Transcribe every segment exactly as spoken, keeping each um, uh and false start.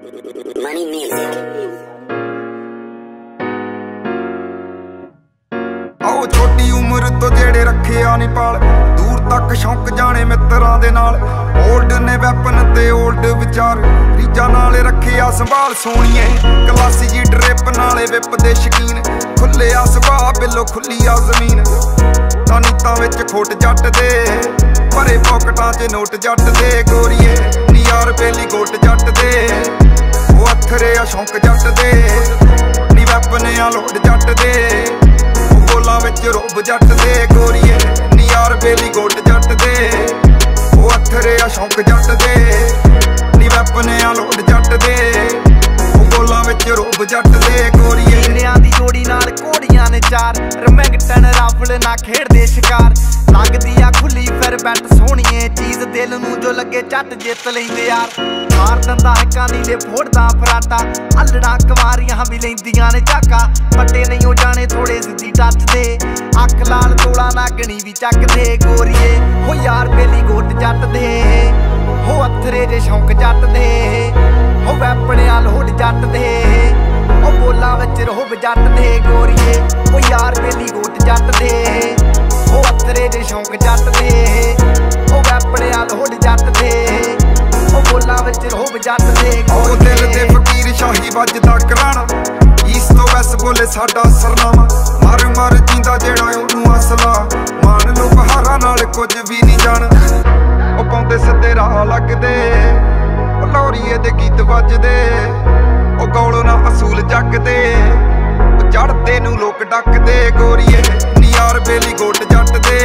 Money music. आओ छोटी उम्र तो जेड़े रखे आ नी पाल, दूर तक शौक जाने मित्रां दे नाल। ओल्ड ने वैपन ते ओल्ड विचार, रीजा नाल रखे आ संभाल सोनिए। क्लासी जी ड्रिप नाले विप दे शकीन, खुले आ सुभाऽ बिलो खुली आ जमीन। तानीतां विच खोट जट दे, भरे पॉकटां च नोट जट दे। गोरीए नी यार बेली गोट जट दे, ओ अत्थरे आ शौक जट दे। नी वैपन आ लोड जट दे, बोलां विच रोब जट दे। गोरीए नी यार बेली गोट जट दे, ओ अत्थरे आ शौक जट दे। नी वैपन आ लोड जट दे, ओ बोलां विच रोब जट दे। गोरीए नीलियां दी जोड़ी नाल घोड़ियां ने चार, रमैंगटन राफल ना खेड़दे शिकार। लगदी आ खुली फिर बैट सोहणीए, चीज दिल नूं जो लगे झट जित लैंदे यार। मार दंदा हक्कां नीले फोड़दा फराटा, अल्लड़ां कवारियां भी लैंदियां ने झाका। पट्टे नहीं हो जाने थोड़े जिद्दी टच दे, अख लाल तोड़ा नागणी भी चक दे। गोरीए हो यार बेली गोट जट दे, हो अत्थरे जे शौक जट दे। हो वैपने आ लोड जट दे, ओ बोलां विच रोब जट दे। गोरीए ओ यार बेली गोट जट दे, ओ अत्थरे जे शौक जट दे। ओ वैपने आ लोड जट दे, ओ बोलां विच रोब जट दे। ओ दिल दे फकीर शाही वजदा कराना, ईस तो वैस बोले साडा सरनामा। मर मर जींदा जेड़ा ओनू असला, मान लो बहारा नाल कुछ भी नहीं जाना। ओ पाउंदे सिद्धे राह लगदे, ओ लौरीए दे गीत वजदे। ओ गौलों ना असूल जगदे, ओ चढ़दे नू लोक डकदे। गोरीए नी यार बेली गोट जट दे,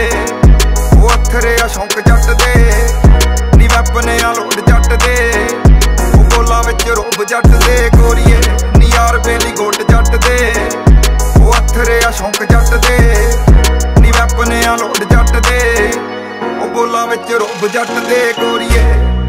ओ अत्थरे आ शौक जट दे। नी वैपने आ लोड जट दे, ओ बोलां विच रोब जट दे। गोरीए नी यार बेली गोट जट दे, ओ अत्थरे आ शौक जट दे। नी वैपने आ लोड जट दे, ओ बोलां विच रोब जट दे। गोरीए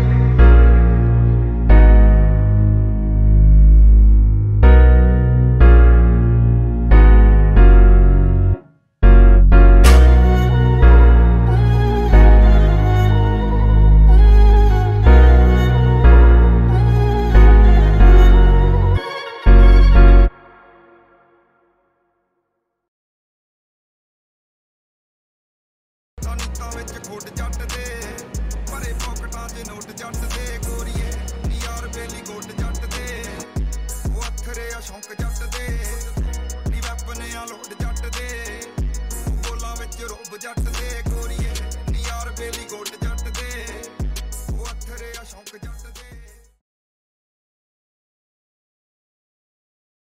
तानीतां विच खोट जट दे, भरे पॉकटां च नोट जट दे। गोरीए नी यार बेली गोट जट दे, ओ अत्थरे आ शौक जट दे।